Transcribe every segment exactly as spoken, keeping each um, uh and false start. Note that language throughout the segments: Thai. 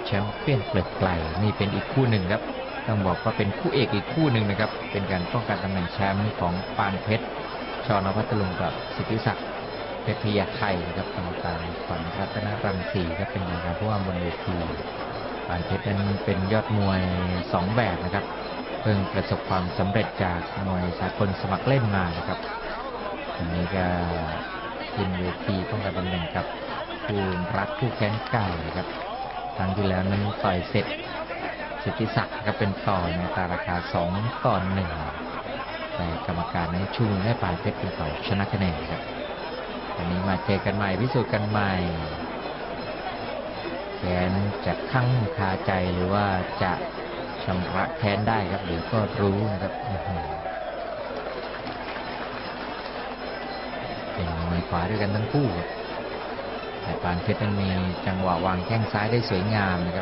แชมเปี้ยนเกลือไกลนี่เป็นอีกคู่หนึ่งครับต้องบอกว่าเป็นคู่เอกอีกคู่หนึ่งนะครับเป็นการป้องกันตำแหน่งแชมป์ของปานเพชรชน.พัทลุงกับสิทธิศักดิ์เพชรพยาไทยนะครับกรรมการขวัญรัตนรังสีครับเป็นการผู้ว่าบนเวทีปานเพชรนั้นเป็นยอดมวยสองแบบนะครับเพิ่งประสบความสำเร็จจากมวยสากลสมัครเล่นมานะครับอันนี้ก็ขึ้นเวทีป้องกันตำแหน่งกับคู่รักคู่แค้นเก่านะครับครั้งที่แล้วนั้นต่อยเสร็จสิทธิศักดิ์ก็เป็นต่อในตาราคาสองต่อหนึ่งแต่กรรมการนั้นชูให้ปานเพชรเป็นฝ่ายชนะคะแนนครับวันนี้มาเจอกันใหม่พิสูจน์กันใหม่แค้นจะคั่งคาใจหรือว่าจะชำระแค้นได้ครับเดี๋ยวก็รู้นะครับเป็นมวยขวาด้วยกันทั้งคู่แต่ปานเพชรนั้นมีจังหวะวางแข้งซ้ายได้สวยงามนะครับ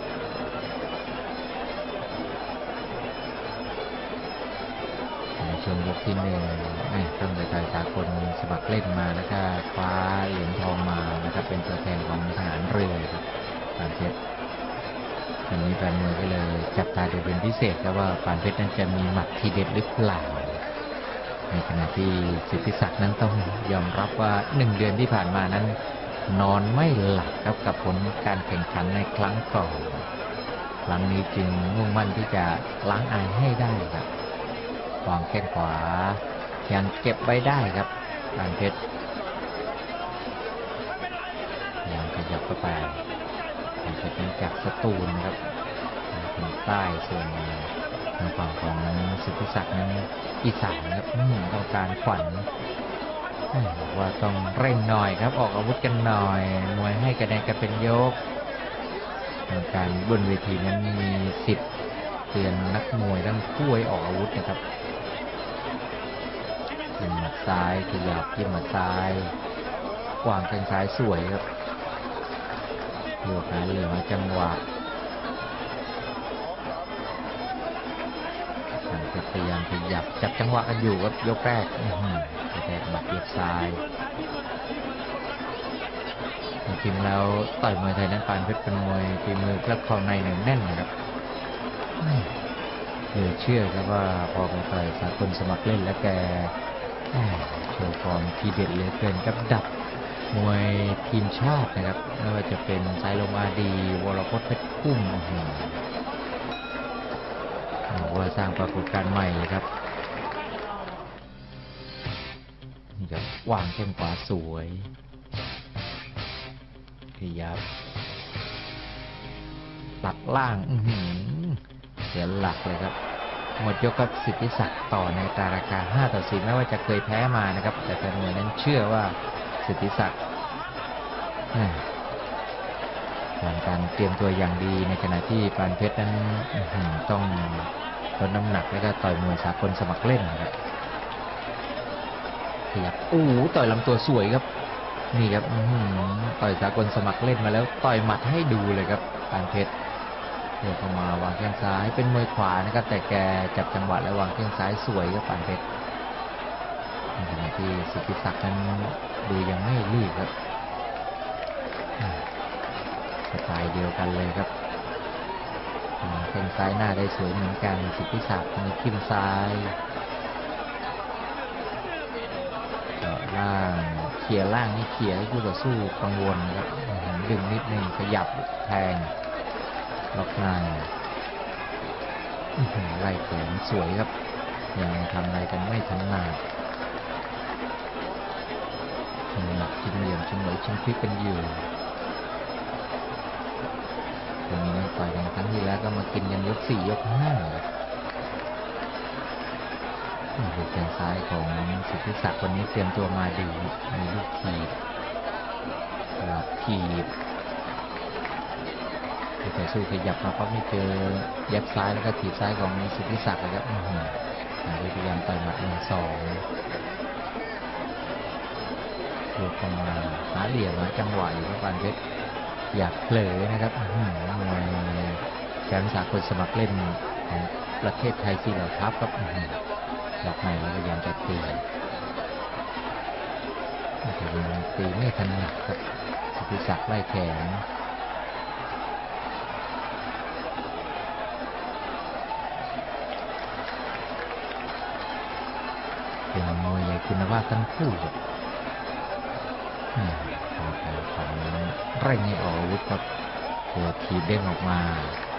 ในช่วงยกที่หนึ่งต้องไปต่อยสากลสมัครเล่นมาแล้วก็คว้าเหรียญทองมานะครับเป็นตัวแทนของทหารเรือครับปานเพชรอันนี้แฟนมวยก็เลยจับตาดูเป็นพิเศษครับว่าปานเพชรนั้นจะมีหมัดทีเด็ดหรือเปล่าในขณะที่สิทธิศักดิ์นั้นต้องยอมรับว่าหนึ่งเดือนที่ผ่านมานั้นนอนไม่หลับครับกับผลการแข่งขันในครั้งก่อนครั้งนี้จึงมุ่งมั่นที่จะล้างอายให้ได้ครับวางแข้งขวายังเก็บไว้ได้ครับปานเพชรยังขยับเข้าไปปานเพชรนั้นจากสตูลนะครับทางใต้ส่วนทางฝั่งของสิทธิศักดิ์นั้นอีสานครับต้องการขวัญว่าต้องเร่งหน่อยครับออกอาวุธกันหน่อยมวยให้คะแนนกันเป็นยกการบนเวทีนั้นมีสิทธิ์เตือนนักมวยทั้งคู่ให้ออกอาวุธนะครับจิ้มหมัดซ้ายขยับจิ้มหมัดซ้ายวางแข้งซ้ายสวยครับโยกหาเหลือมาจังหวะพยายามขยับจับจังหวะกันอยู่ครับยกแรกแทกหมัดเย็บซ้ายจริงๆแล้วต่อยมวยไทยนั้นปานเพชรเป็นมวยฝีมือและเข่าในหนึ่งแน่นนะครับเชื่อเชื่อครับว่าพอไปต่อยสากลสมัครเล่นแล้วแกโชว์ฟอร์มทีเด็ดเหลือเกินกับดับมวยทีมชาตินะครับไม่ว่าจะเป็นสายลมอาดีวรพจน์เพชรพุ่มว่าสร้างปรากฏการณ์ใหม่เลยครับนี่ครับวางแข้งขวาสวยขยับตัดล่างเสียหลักเลยครับหมดยกกับสิทธิศักดิ์ต่อในตาราคาห้าต่อสี่แม้ว่าจะเคยแพ้มานะครับแต่แฟนมวยนั้นเชื่อว่าสิทธิศักดิ์ผ่านการเตรียมตัวอย่างดีในขณะที่ปานเพชรนั้นต้องลดน้ำหนักแล้วก็ต่อยมวยสากลสมัครเล่นครับขยับโอ้ต่อยลำตัวสวยครับนี่ครับต่อยสากลสมัครเล่นมาแล้วต่อยหมัดให้ดูเลยครับปานเพชรเดินเข้ามาวางแข้งซ้ายเป็นมวยขวานะครับแต่แกจับจังหวะและวางแข้งซ้ายสวยครับปานเพชรในขณะที่สิทธิศักดิ์นั้นดูยังไม่รีบครับสไตล์เดียวกันเลยครับแข้งซ้ายหน้าได้สวยเหมือนกันสิทธิศักดิ์มีขึ้นซ้ายเจาะล่างเขี่ยล่างนี่เขี่ยให้คู่ต่อสู้กังวลครับดึงนิดนึงขยับแทงล็อกในไล่แขนสวยครับยังทำอะไรกันไม่ถนัดหนักชิงเหลี่ยมชิงไหวชิงพลิกกันอยู่ตรงนี้นั่งต่อยกันครั้งที่แล้วก็มากินกันยกสี่ยกห้าดูแขนซ้ายของสิทธิศักดิ์วันนี้เตรียมตัวมาดีมีลูกถีบหลับถีบแต่สู้ขยับมาเพราะไม่เจอยับซ้ายแล้วก็ถีบซ้ายของสิทธิศักดิ์เลยครับพยายามต่อยหมัดหนึ่งสองยกเข้ามาหาเหลี่ยมหาจังหวะอยู่ครับปานเพชรอยากเผลอนะครับมวยแชมป์สากลสมัครเล่นของประเทศไทยที่เราทับครับหลักในแล้วพยายามจะตีแต่ยังตีไม่ถนัดครับสิทธิศักดิ์ไล่แขนคุณภาพทั้งคู่ครับของของเร่งให้ออกอาวุธครับเพื่อทีเด้งออกมา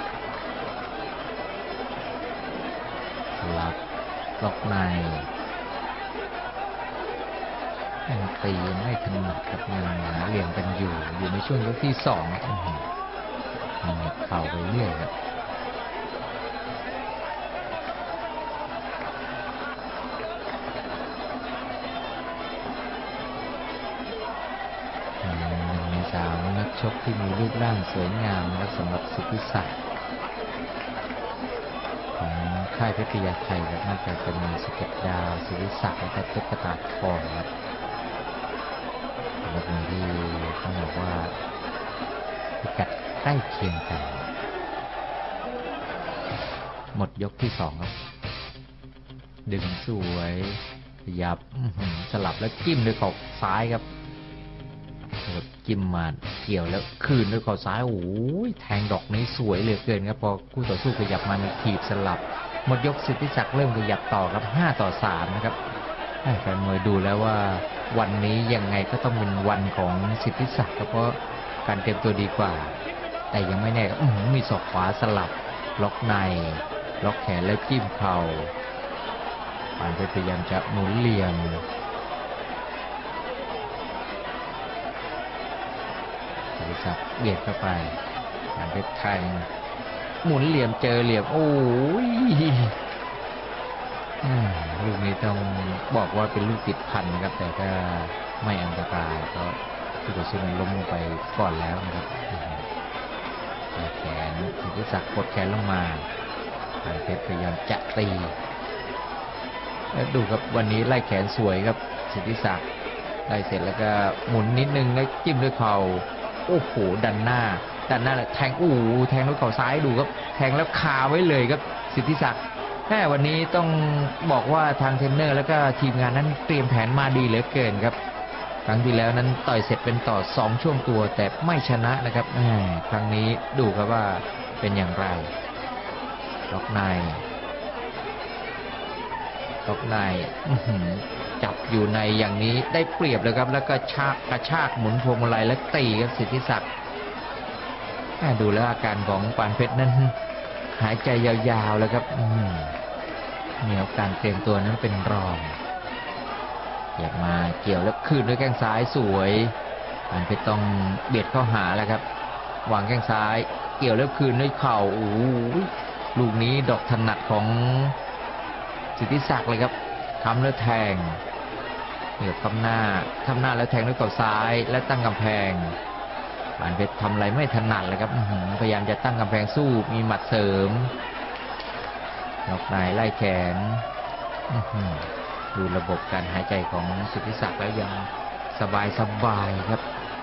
สลับล็อกในแข่งตีไม่ถนัดกับยังหาเหลี่ยมกันอยู่อยู่ในช่วงยกที่สองมันเข่าไปเรื่อยครับสามนักชกที่มีรูปร่างสวยงามและสำหรับสิทธิศักดิ์ของค่ายเพชรพญาไทครับนอกจากจะมีสเก็ตดาวสิทธิศักดิ์และตุ๊กตาทองครับเป็นคนที่ต้องบอกว่าพิกัดใกล้เคียงกันหมดยกที่สองครับดึงสวยขยับสลับแล้วจิ้มด้วยขอบซ้ายครับจิ้มมาเกี่ยวแล้วคืนด้วยข้อซ้ายโอ้ยแทงดอกนี้สวยเหลือเกินครับพอคู่ต่อสู้ขยับมามีถีบสลับหมดยกสิทธิศักดิ์เริ่มขยับต่อครับห้าต่อสามนะครับแฟนมวยดูแล้วว่าวันนี้ยังไงก็ต้องเป็นวันของสิทธิศักดิ์เพราะการเตรียมตัวดีกว่าแต่ยังไม่แน่มีศอกขวาสลับล็อกในล็อกแขนแล้วจิ้มเข่าปานเพชรพยายามจะหมุนเหลี่ยมสิทธิศักดิ์เบียดเข้าไปปานเพชรแทงหมุนเหลี่ยมเจอเหลี่ยมโอ้ยลูกนี้ต้องบอกว่าเป็นลูกติดพันนะครับแต่ก็ไม่อันตรายเพราะผู้ต่อสู้ล้มลงไปก่อนแล้วนะครับแขนสิทธิศักดิ์กดแขนลงมาปานเพชรพยายามจะตีดูครับวันนี้ไล่แขนสวยครับสิทธิศักดิ์ไล่เสร็จแล้วก็หมุนนิดนึงแล้วจิ้มด้วยเข่าโอ้โหดันหน้าดันหน้าแทงอู้แทงด้วยเข่าซ้ายดูครับแทงแล้วคาไว้เลยครับสิทธิศักดิ์แม่วันนี้ต้องบอกว่าทางเทรนเนอร์แล้วก็ทีมงานนั้นเตรียมแผนมาดีเหลือเกินครับครั้งที่แล้วนั้นต่อยเสร็จเป็นต่อสองช่วงตัวแต่ไม่ชนะนะครับครั้งนี้ดูครับว่าเป็นอย่างไรล็อกในล็อกในจับอยู่ในอย่างนี้ได้เปรียบเลยครับแล้วก็ชากกระชากหมุนพวงมาลัยและตีครับสิทธิศักดิ์ดูแล้วอาการของปานเพชรนั้นหายใจยาวๆแล้วครับเหนียวการเตรียมตัวนั้นเป็นรองอยากมาเกี่ยวแล้วคืนด้วยแข้งซ้ายสวยปานเพชรต้องเบียดเข้าหาแล้วครับวางแข้งซ้ายเกี่ยวแล้วคืนด้วยเข่าโอ้ลูกนี้ดอกถนัดของสิทธิศักดิ์เลยครับทำแล้วแทงเหนือคำหน้าทำหน้าแล้วแทงด้วยเข่าซ้ายและตั้งกำแพงปานเพชรทำอะไรไม่ถนัดเลยครับพยายามจะตั้งกำแพงสู้มีหมัดเสริมล็อกในไล่แขนดูระบบการหายใจของสิทธิศักดิ์แล้วยังสบายสบายครับ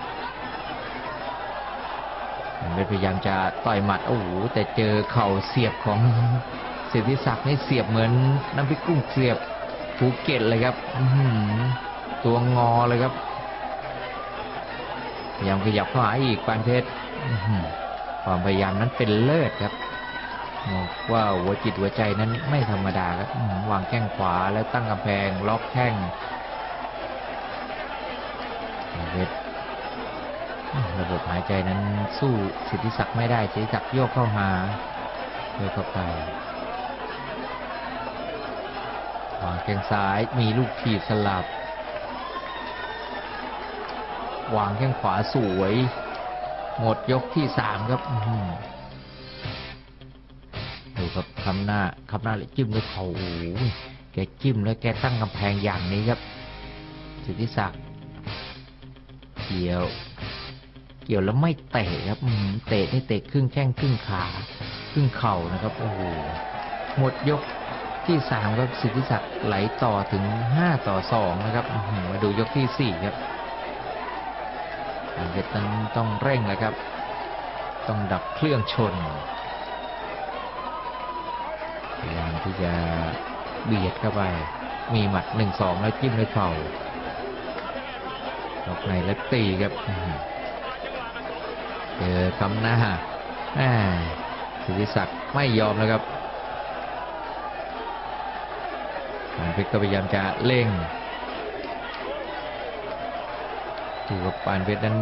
ปานเพชรพยายามจะต่อยหมัดโอ้โหแต่เจอเข่าเสียบของสิทธิศักดิ์นี่เสียบเหมือนน้ำพริกกุ้งเสียบภูเก็ตเลยครับตัวงอเลยครับพยายามขยับเข้าหาอีกปานเพชรความพยายามนั้นเป็นเลิศครับบอกว่าหัวจิตหัวใจนั้นไม่ธรรมดาครับวางแข้งขวาแล้วตั้งกำแพงล็อกแข้งปานเพชรระบบหายใจนั้นสู้สิทธิศักดิ์ไม่ได้สิทธิศักดิ์โยกเข้าหาโยกเข้าไปวางแข้งซ้ายมีลูกถีบสลับวางแข้งขวาสวยหมดยกที่สามครับดูครับคำหน้าคำหน้าเลยจิ้มด้วยเข่าโอ้ยแกจิ้มแล้วแกตั้งกำแพงอย่างนี้ครับสิทธิศักดิ์เกี่ยวเกี่ยวแล้วไม่เตะครับเตะนี่เตะครึ่งแข้งครึ่งขาครึ่งเข่านะครับโอ้โหหมดยกที่สามครับสิทธิศักดิ์ไหลต่อถึงห้าต่อสองนะครับมาดูยกที่สี่ครับปานเพชรต้องเร่งแล้วครับต้องดับเครื่องชนพยายามที่จะเบียดเข้าไปมีหมัดหนึ่งสองแล้วจิ้มด้วยเข่าล็อกในแล้วตีครับเจอคำหน้าสิทธิศักดิ์ไม่ยอมแล้วครับปานเพชรก็พยายามจะเร่งดูกับปานเพชรนั้น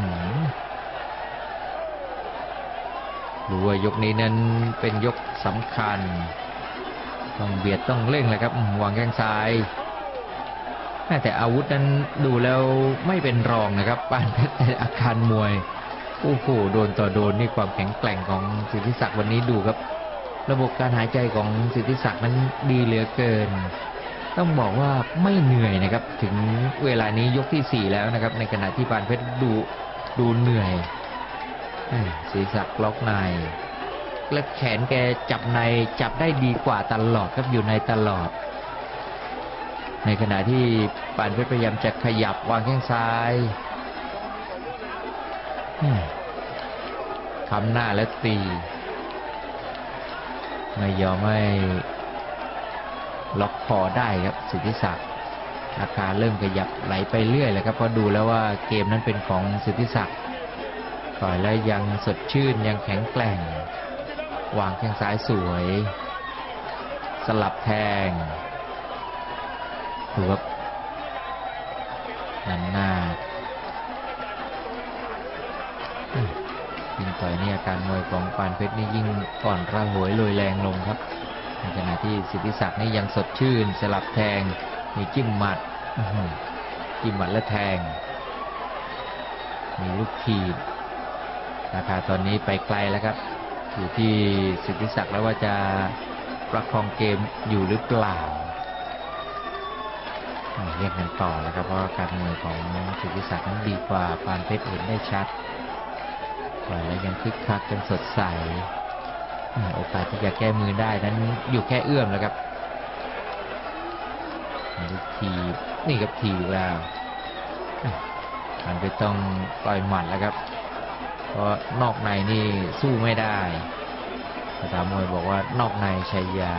ดูว่ายกนี้นั้นเป็นยกสำคัญต้องเบียดต้องเร่งเลยครับวางแข้งซ้ายแต่อาวุธนั้นดูแล้วไม่เป็นรองนะครับปานเพชรแต่อาการมวยโอ้โหโดนต่อโดนนี่ความแข็งแกร่งของสิทธิศักดิ์วันนี้ดูครับระบบการหายใจของสิทธิศักดิ์นั้นดีเหลือเกินต้องบอกว่าไม่เหนื่อยนะครับถึงเวลานี้ยกที่สี่แล้วนะครับในขณะที่ปานเพชรดูดูเหนื่อยสิทธิศักดิ์ล็อกในและแขนแกจับในจับได้ดีกว่าตลอดครับอยู่ในตลอดในขณะที่ปานเพชรพยายามจะขยับวางแข้งซ้ายคำหน้าและตีไม่ยอมให้ล็อกคอได้ครับสิทธิศักดิ์อาการเริ่มขยับไหลไปเรื่อยเลยครับเพราะดูแล้วว่าเกมนั้นเป็นของสิทธิศักดิ์ต่อยแล้วยังสดชื่นยังแข็งแกร่งวางแข้งซ้ายสวยสลับแทงดูครับนั่นหน้ายิ่งต่อยนี่อาการมวยของปานเพชรนี่ยิ่งอ่อนระหวยลอยแรงลงครับในขณะที่สิทธิศักดิ์นี่ยังสดชื่นสลับแทงมีจิ้มหมัดจิ้มหมัดและแทงมีลูกทีบราคาตอนนี้ไปไกลแล้วครับอยู่ที่สิทธิศักดิ์แล้วว่าจะประคองเกมอยู่หรือเปล่าเรียกกันต่อแล้วครับเพราะการมวยของสิทธิศักดิ์นั้นดีกว่าปานเพชรเห็นได้ชัดต่อยแล้วยังคึกคักยังสดใสโอกาสที่จะแก้มือได้นั้นอยู่แค่เอื้อมแล้วครับนี่ทีนี่กับทีแล้วปานเพชรต้องต่อยหมัดแล้วครับเพราะนอกในนี่สู้ไม่ได้ภาษามวยบอกว่านอกในชัยยา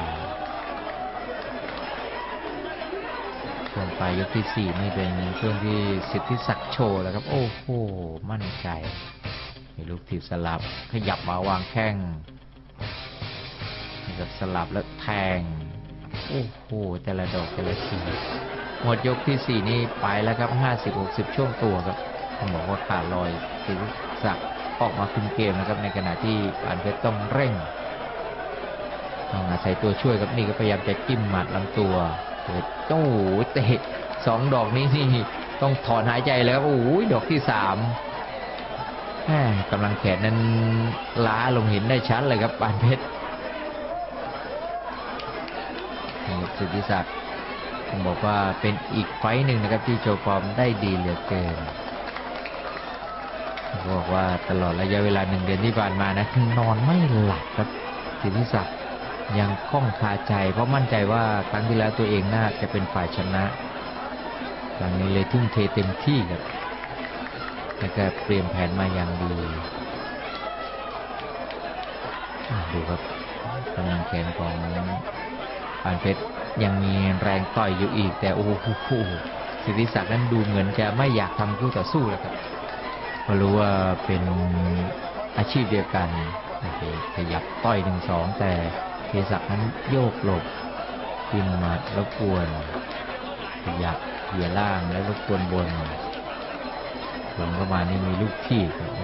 ช่วงปลายยกที่สี่นี่เป็นช่วงที่สิทธิศักดิ์โชว์แล้วครับโอ้โหมั่นใจมีลูกถีบสลับขยับมาวางแข้งกับสลับแล้วแทงโอ้โหแต่ละดอกแต่ละทีหมดยกที่สี่นี่ไปแล้วครับห้าสิบ หกสิบช่วงตัวครับต้องบอกว่าขาดลอยสิทธิศักดิ์ออกมาคุมเกมนะครับในขณะที่ปานเพชรต้องเร่งต้องอาศัยตัวช่วยครับนี่ก็พยายามจะจิ้มหมัดลำตัวเตะโอ้โหเตะสองดอกนี้นี่ต้องถอนหายใจแล้วโอ้โหดอกที่สามกำลังแขนนั้นล้าลงเห็นได้ชัดเลยครับปานเพชรสิทธิศักดิ์ผมบอกว่าเป็นอีกไฟต์หนึ่งนะครับที่โชว์ฟอร์มได้ดีเหลือเกินบอกว่าตลอดระยะเวลาหนึ่งเดือนที่ผ่านมานะนอนไม่หลับครับสิทธิศักดิ์ยังคล่องคาใจเพราะมั่นใจว่าครั้งที่แล้วตัวเองน่าจะเป็นฝ่ายชนะครั้งนี้เลยทุ่มเทเต็มที่ครับแล้วก็เตรียมแผนมาอย่างดีดูครับกำลังแขนของปานเพชรยังมีแรงต่อยอยู่อีกแต่โอ้โหสิทธิศักดิ์นั้นดูเหมือนจะไม่อยากทำคู่ต่อสู้แล้วครับเพราะรู้ว่าเป็นอาชีพเดียวกันขยับต่อยหนึ่งสองแต่สิทธิศักดิ์นั้นโยกหลบขึ้นมาแล้วกวนขยับเหยียดล่างแล้วรบกวนบนหลงเข้ามานี่มีลูกที่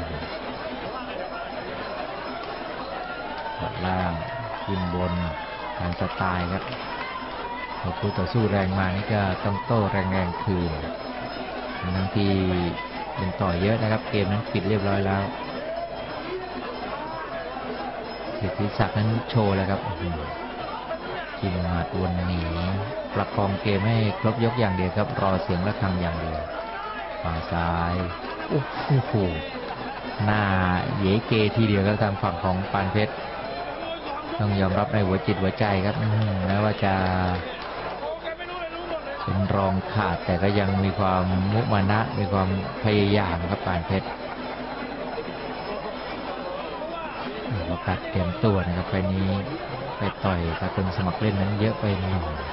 กดล่างขึ้นบนทางสไตล์ครับพอคู่ต่อสู้แรงมานี่ก็ต้องโต้แรงๆคืนทั้งที่เป็นต่อเยอะนะครับเกมนั้นปิดเรียบร้อยแล้วสิทธิศักดิ์นั้นโชว์แล้วครับกินหมัดวนหนีประคองเกมให้ครบยกอย่างเดียวครับรอเสียงระฆังอย่างเดียวฝั่งซ้ายโอ้โหหน้าเยเกทีเดียวครับทางฝั่งของปานเพชรต้องยอมรับในหัวจิตหัวใจครับแม้ว่าจะเป็นรองขาดแต่ก็ยังมีความมุมานะมีความพยายามครับปานเพชรโอกาสเตรียมตัวนะครับไฟนี้ไปต่อยกับคนสมัครเล่นนั้นเยอะไปหน่อย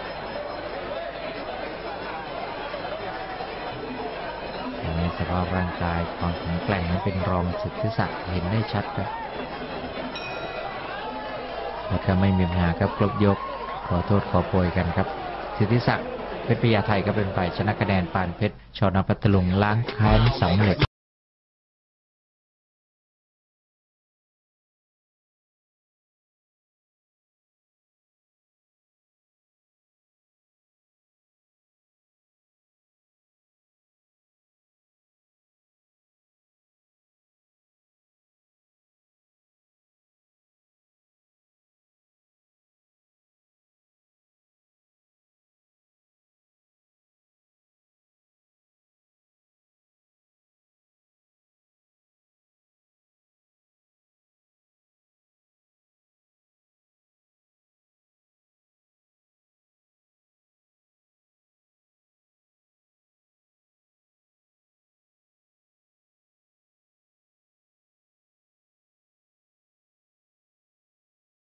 ในสภาพร่างกายความแข็งแกร่งนั้นเป็นรองสิทธิศักดิ์เห็นได้ชัดครับแล้วก็ไม่มีปัญหาครับครบยกขอโทษขอโพยกันครับสิทธิศักดิ์เพชรพญาไทก็เป็นฝ่ายชนะคะแนนปานเพชรชนพัทลุงล้างแค้นสำเร็จ